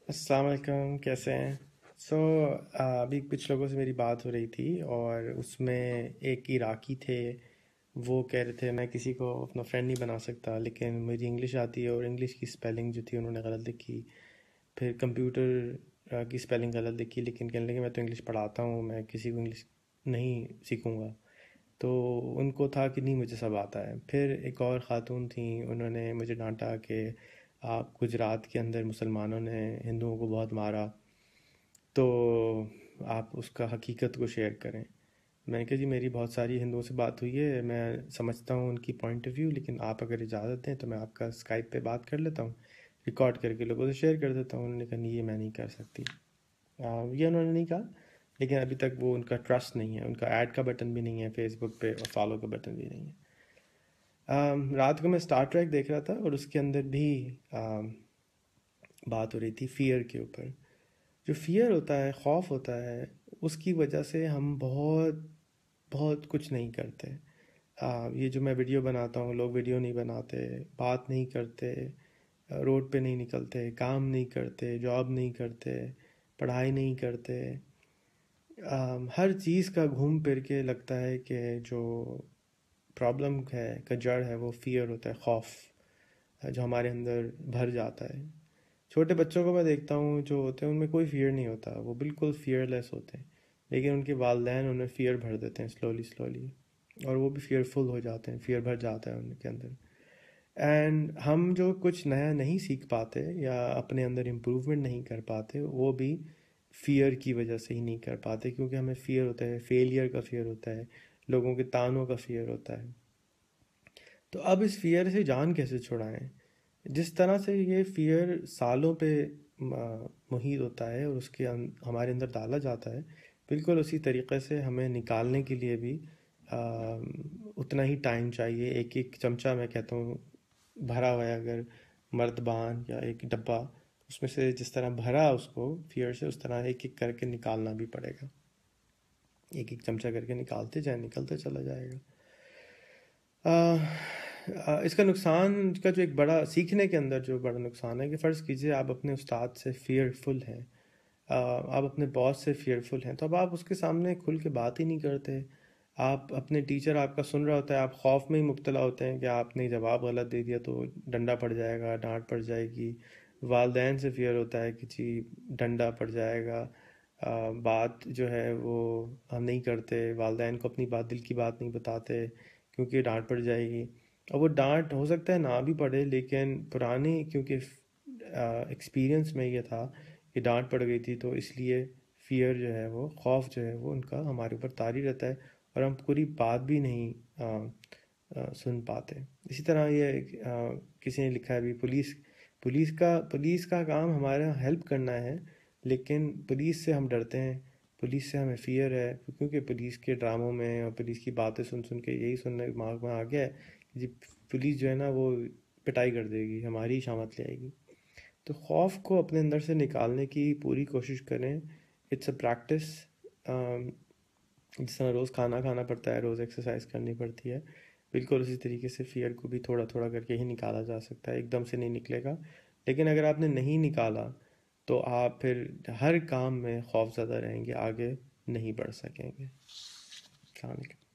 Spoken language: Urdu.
السلام علیکم، کیسے ہیں؟ سو ابھی کچھ لوگوں سے میری بات ہو رہی تھی اور اس میں ایک عراقی تھے. وہ کہہ رہے تھے میں کسی کو اپنا فرینڈ نہیں بنا سکتا، لیکن میری انگلش آتی ہے اور انگلش کی سپیلنگ جو تھی انہوں نے غلط لکھی. پھر کمپیوٹر کی سپیلنگ غلط لکھی، لیکن کہنے لگے میں تو انگلش پڑھاتا ہوں، میں کسی کو انگلش نہیں سیکھوں گا. تو ان کو تھا کہ نہیں مجھے سب آتا ہے. پھر ایک اور خاتون تھیں، انہوں نے مجھے ڈانٹا کہ آپ گجرات کے اندر مسلمانوں نے ہندوؤں کو بہت مارا، تو آپ اس کا حقیقت کو شیئر کریں. میں نے کہا جی میری بہت ساری ہندوؤں سے بات ہوئی ہے، میں سمجھتا ہوں ان کی پوائنٹ آف ویو، لیکن آپ اگر اجازت دیں تو میں آپ کا اسکائپ پہ بات کر لیتا ہوں، ریکارڈ کر کے لوگوں سے شیئر کر دیتا ہوں. انہوں نے کہا نہیں، یہ میں نہیں کر سکتی. یہ انہوں نے نہیں کہا، لیکن ابھی تک وہ ان کا ٹرسٹ نہیں ہے، ان کا ایڈ کا بٹن بھی نہیں ہے فیس بک پہ اور فالو کا بٹن بھی نہیں ہے. رات کو میں اسٹار ٹریک دیکھ رہا تھا اور اس کے اندر بھی بات ہو رہی تھی فیئر کے اوپر. جو فیئر ہوتا ہے، خوف ہوتا ہے، اس کی وجہ سے ہم بہت بہت کچھ نہیں کرتے. یہ جو میں ویڈیو بناتا ہوں، لوگ ویڈیو نہیں بناتے، بات نہیں کرتے، روڈ پہ نہیں نکلتے، کام نہیں کرتے، جاب نہیں کرتے، پڑھائی نہیں کرتے. ہر چیز کا گھوم پھر کے لگتا ہے کہ جو پرابلم ہے کا جڑ ہے وہ فیئر ہوتا ہے، خوف جو ہمارے اندر بھر جاتا ہے. چھوٹے بچوں کو میں دیکھتا ہوں جو ہوتے ہیں ان میں کوئی فیئر نہیں ہوتا، وہ بالکل فیئر لیس ہوتے ہیں، لیکن ان کے والدین انہیں فیئر بھر دیتے ہیں سلولی اور وہ بھی فیئر فل ہو جاتے ہیں، فیئر بھر جاتا ہے ان کے اندر. اینڈ ہم جو کچھ نیا نہیں سیکھ پاتے یا اپنے اندر امپروومنٹ نہیں کر پاتے، وہ بھی فیئر کی وجہ سے ہی نہیں کر پاتے، کیونکہ ہمیں فیئر ہوتا ہے، فیلئر کا فیئر ہوتا ہے، لوگوں کے طعنوں کا فیئر ہوتا ہے. تو اب اس فیئر سے جان کیسے چھڑائیں؟ جس طرح سے یہ فیئر سالوں پہ محیط ہوتا ہے اور اس کے ہمارے اندر ڈالا جاتا ہے، بالکل اسی طریقے سے ہمیں نکالنے کے لیے بھی اتنا ہی ٹائم چاہیے. ایک ایک چمچہ میں کہتا ہوں بھرا ہوا ہے اگر مردبان یا ایک ڈبہ، اس میں سے جس طرح بھرا اس کو فیئر سے، اس طرح ایک ایک کر کے نکالنا بھی پڑے گا. ایک ایک چمچہ کر کے نکالتے جائیں، نکلتے چلا جائے گا. اس کا نقصان کا جو ایک بڑا سیکھنے کے اندر جو بڑا نقصان ہے کہ فرض کیجئے آپ اپنے استاد سے فیئر فل ہیں، آپ اپنے باس سے فیئر فل ہیں، تو اب آپ اس کے سامنے کھل کے بات ہی نہیں کرتے. آپ اپنے ٹیچر آپ کا سن رہا ہوتا ہے، آپ خوف میں ہی مبتلا ہوتے ہیں کہ آپ نے جواب غلط دے دیا تو ڈنڈا پڑ جائے گا، ڈانٹ پڑ جائے گی. والدین سے فیئر ہوتا ہے کہ جی ڈنڈا پڑ جائے گا. بات جو ہے وہ ہم نہیں کرتے، والدین کو اپنی بات، دل کی بات نہیں بتاتے کیونکہ ڈانٹ پڑ جائے گی. اور وہ ڈانٹ ہو سکتا ہے نہ بھی پڑے، لیکن پرانی کیونکہ ایکسپیرینس میں یہ تھا کہ ڈانٹ پڑ گئی تھی، تو اس لیے فیئر جو ہے وہ، خوف جو ہے وہ ان کا ہمارے اوپر طاری رہتا ہے اور ہم پوری بات بھی نہیں سن پاتے. اسی طرح یہ کسی نے لکھا ہے ابھی، پولیس کا کام ہمارا ہیلپ کرنا ہے، لیکن پولیس سے ہم ڈرتے ہیں، پولیس سے ہمیں فیئر ہے، کیونکہ پولیس کے ڈراموں میں اور پولیس کی باتیں سن کے یہی سننے دماغ میں آ گیا ہے کہ جی پولیس جو ہے نا وہ پٹائی کر دے گی، ہماری شامت لے آئے گی. تو خوف کو اپنے اندر سے نکالنے کی پوری کوشش کریں. It's a practice. جس طرح روز کھانا کھانا پڑتا ہے، روز ایکسرسائز کرنی پڑتی ہے، بالکل اسی طریقے سے فیئر کو بھی تھوڑا تھوڑا کر کے ہی نکالا جا سکتا ہے. ایک دم سے نہیں نکلے گا، لیکن اگر آپ نے نہیں نکالا تو آپ پھر ہر کام میں خوف زدہ رہیں گے، آگے نہیں بڑھ سکیں گے. السلام علیکم.